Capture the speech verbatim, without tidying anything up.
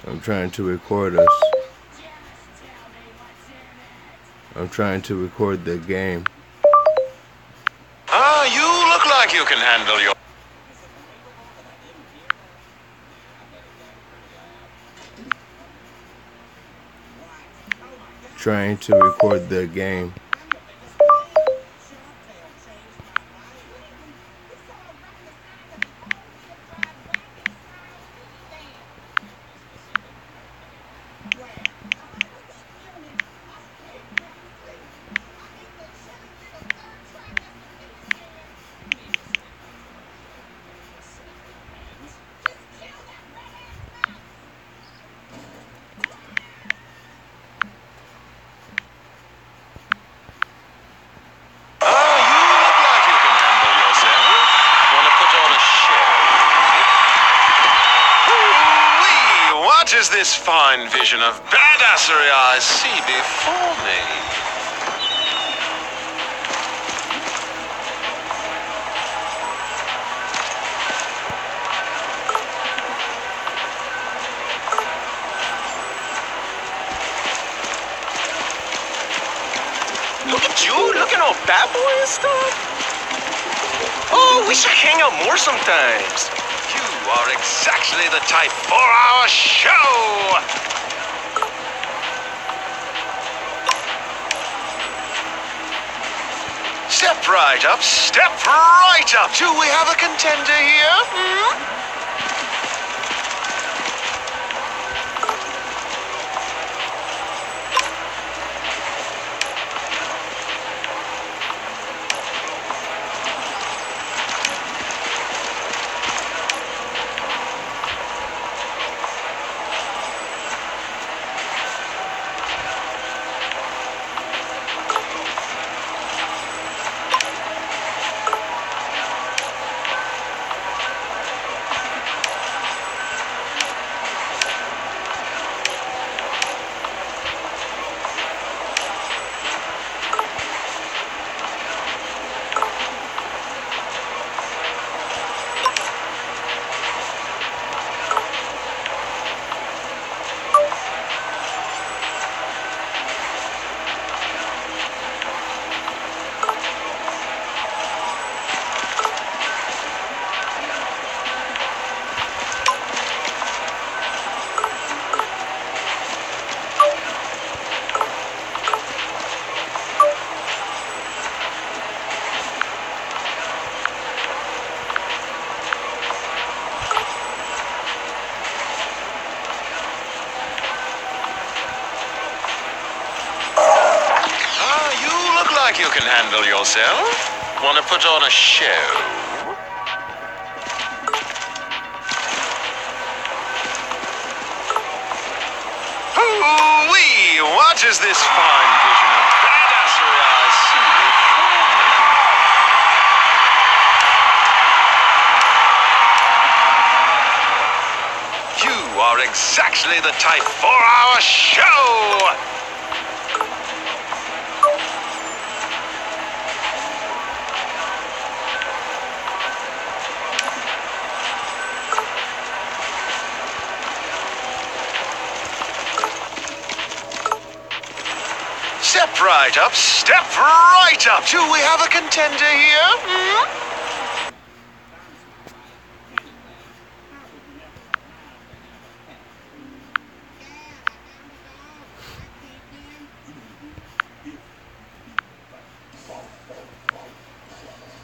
I'm trying to record us. I'm trying to record the game. Ah, you look like you can handle your... Trying to record the game. What is this fine vision of badassery I see before me? Look at you, looking all bad boy and stuff. Oh, we should hang out more sometimes. You are exactly the type for our show! Step right up, step right up. Do we have a contender here? Hmm? You can handle yourself. Want to put on a show? Hoo-wee! What is this fine vision of badassery I see before me? You are exactly the type for our show! Step right up, step right up. Do we have a contender here? Hmm?